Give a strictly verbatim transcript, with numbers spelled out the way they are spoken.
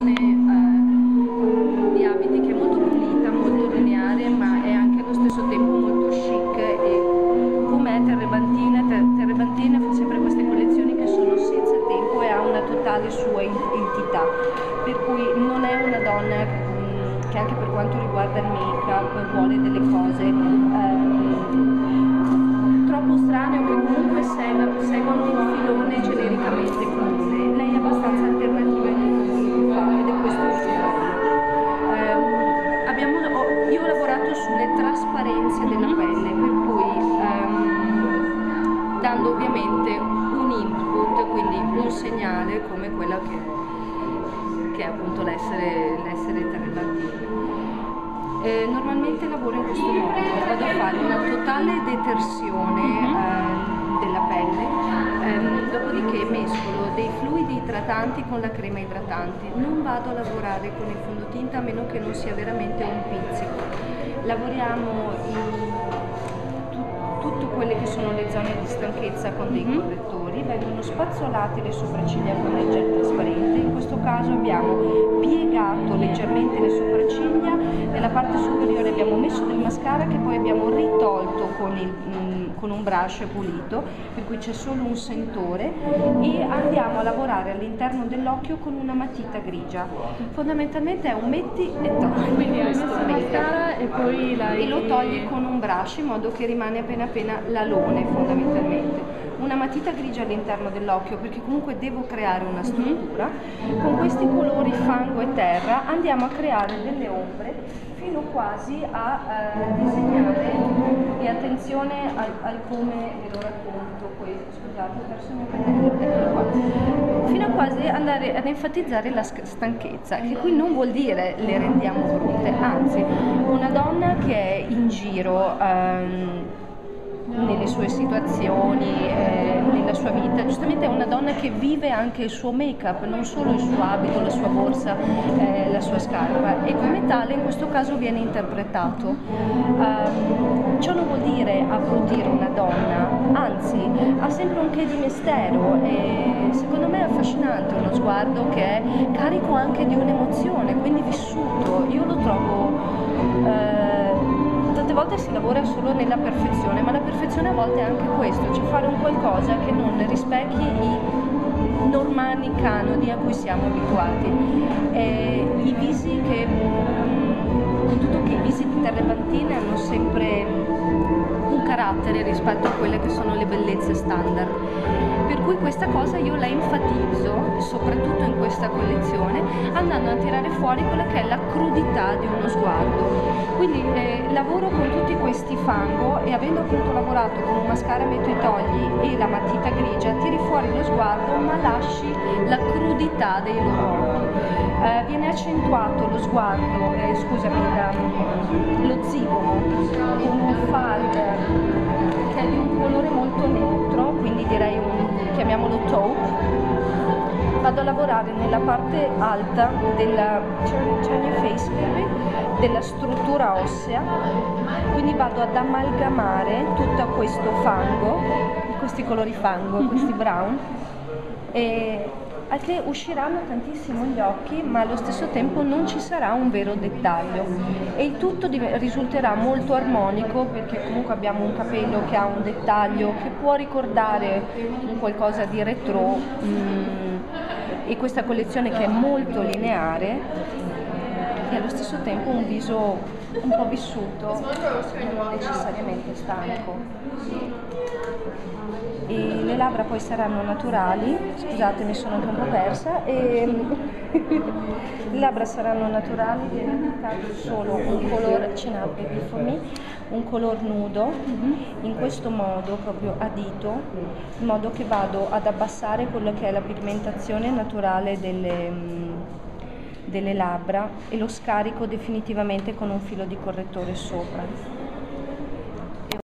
eh, di abiti che è molto pulita, molto lineare, ma è anche allo stesso tempo molto chic, e come Terrebantine, ter Terrebantine fa sempre queste collezioni che sono senza tempo e ha una totale sua entità, per cui non è una donna mh, che anche per quanto riguarda il make-up vuole delle cose ehm, troppo strane o che comunque seguono un filone genericamente comune. Lei è abbastanza alternativa in tutto quello che fa ed è questo il suo lavoro. Eh, abbiamo, ho, io ho lavorato sulle trasparenze della pelle, per cui ehm, dando ovviamente un input, quindi un segnale come quella che, che è appunto l'essere terrebantino. Eh, normalmente lavoro in questo modo, vado a fare una totale detersione eh, della pelle, ehm, dopodiché mescolo dei fluidi idratanti con la crema idratante. Non vado a lavorare con il fondotinta a meno che non sia veramente un pizzico. Lavoriamo in tutte quelle che sono le zone di stanchezza con dei correttori, vengono spazzolate le sopracciglia con del gel trasparente. In questo caso abbiamo piegato leggermente le sopracciglia, nella parte superiore abbiamo messo del mascara che poi abbiamo ritolto con, il, mh, con un brush pulito, per cui c'è solo un sentore, e andiamo a lavorare all'interno dell'occhio con una matita grigia. Fondamentalmente è un metti e togli, quindi hai messo il mascara e poi la e lo togli con un brush in modo che rimane appena appena l'alone fondamentalmente. Una matita grigia all'interno dell'occhio perché comunque devo creare una struttura. Con questi colori fango e terra andiamo a creare delle ombre fino quasi a eh, disegnare, e attenzione al, al come ve lo racconto, poi scusate ho perso il mio pennello, eccolo qua, fino a quasi andare ad enfatizzare la stanchezza, che qui non vuol dire le rendiamo brutte, anzi una donna che è in giro ehm, nelle sue situazioni, eh, nella sua vita, giustamente è una donna che vive anche il suo make-up, non solo il suo abito, la sua borsa, eh, la sua scarpa, e come tale in questo caso viene interpretato. Um, ciò non vuol dire abbrutire una donna, anzi ha sempre un che di mistero, e secondo me è affascinante uno sguardo che è carico anche di un'emozione, quindi vissuto. Io lo trovo eh, tante volte si lavora solo nella perfezione, ma la perfezione a volte è anche questo, cioè fare un qualcosa che non rispecchi i normali canoni a cui siamo abituati. E i visi che, con tutto che i visi di Terrebantine hanno sempre un carattere rispetto a quelle che sono le bellezze standard, per cui questa cosa io la enfatizzo soprattutto in questa collezione, andando a tirare fuori quella che è la crudità di uno sguardo. Quindi eh, lavoro con tutti questi fango, e avendo appunto lavorato con un mascara metto e togli e la matita grigia, tiri fuori lo sguardo ma lasci la crudità dei loro occhi. Eh, viene accentuato lo sguardo, eh, scusami, la, lo zigomo con un fard che è di un colore molto neutro, quindi direi un, chiamiamolo taupe. Vado a lavorare nella parte alta della, turn your face, della struttura ossea, quindi vado ad amalgamare tutto questo fango, questi colori fango, questi brown, e al che usciranno tantissimo gli occhi, ma allo stesso tempo non ci sarà un vero dettaglio, e il tutto risulterà molto armonico perché comunque abbiamo un capello che ha un dettaglio che può ricordare un qualcosa di retro, mm, e questa collezione che è molto lineare e allo stesso tempo un viso un po' vissuto, non necessariamente stanco. E le labbra poi saranno naturali, scusate mi sono anche un po' persa, e le labbra saranno naturali, viene applicato solo un colore, chin up baby for me, un color nudo, in questo modo proprio a dito, in modo che vado ad abbassare quello che è la pigmentazione naturale delle, delle labbra, e lo scarico definitivamente con un filo di correttore sopra.